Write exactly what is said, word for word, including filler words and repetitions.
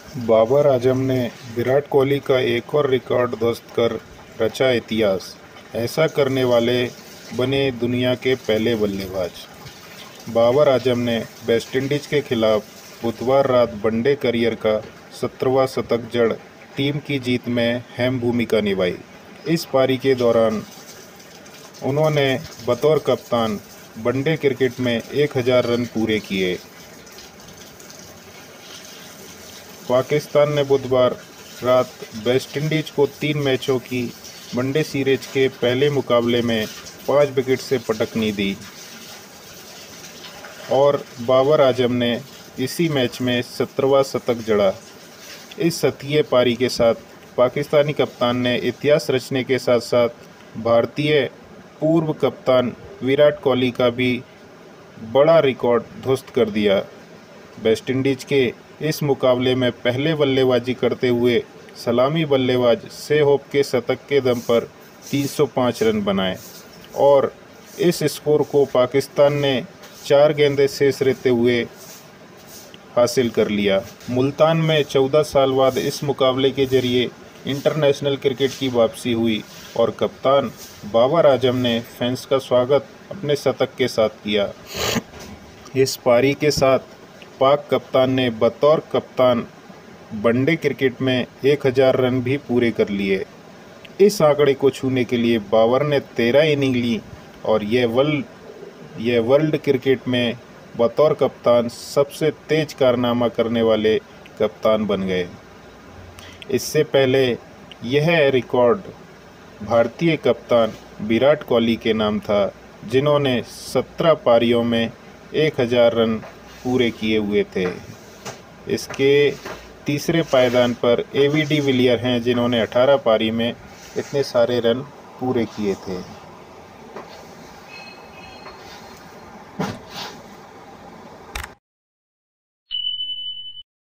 बाबर आजम ने विराट कोहली का एक और रिकॉर्ड ध्वस्त कर रचा इतिहास। ऐसा करने वाले बने दुनिया के पहले बल्लेबाज। बाबर आजम ने वेस्टइंडीज के खिलाफ बुधवार रात वनडे करियर का सत्रहवां शतक जड़ टीम की जीत में अहम भूमिका निभाई। इस पारी के दौरान उन्होंने बतौर कप्तान वनडे क्रिकेट में एक हज़ार रन पूरे किए। पाकिस्तान ने बुधवार रात वेस्टइंडीज को तीन मैचों की वनडे सीरीज के पहले मुकाबले में पाँच विकेट से पटकनी दी और बाबर आजम ने इसी मैच में सत्रहवां शतक जड़ा। इस शतकीय पारी के साथ पाकिस्तानी कप्तान ने इतिहास रचने के साथ साथ भारतीय पूर्व कप्तान विराट कोहली का भी बड़ा रिकॉर्ड ध्वस्त कर दिया। वेस्टइंडीज के इस मुकाबले में पहले बल्लेबाजी करते हुए सलामी बल्लेबाज सेहोप के शतक के दम पर तीन सौ पाँच रन बनाए और इस स्कोर को पाकिस्तान ने चार गेंदें शेष रहते हुए हासिल कर लिया। मुल्तान में चौदह साल बाद इस मुकाबले के जरिए इंटरनेशनल क्रिकेट की वापसी हुई और कप्तान बाबर आजम ने फैंस का स्वागत अपने शतक के साथ किया। इस पारी के साथ पाक कप्तान ने बतौर कप्तान वनडे क्रिकेट में एक हज़ार रन भी पूरे कर लिए। इस आंकड़े को छूने के लिए बाबर ने तेरह इनिंग ली और यह वर्ल्ड यह वर्ल्ड क्रिकेट में बतौर कप्तान सबसे तेज कारनामा करने वाले कप्तान बन गए। इससे पहले यह रिकॉर्ड भारतीय कप्तान विराट कोहली के नाम था, जिन्होंने सत्रह पारियों में एक हज़ार रन पूरे किए हुए थे। इसके तीसरे पायदान पर ए वी डी विलियर हैं, जिन्होंने अठारह पारी में इतने सारे रन पूरे किए थे।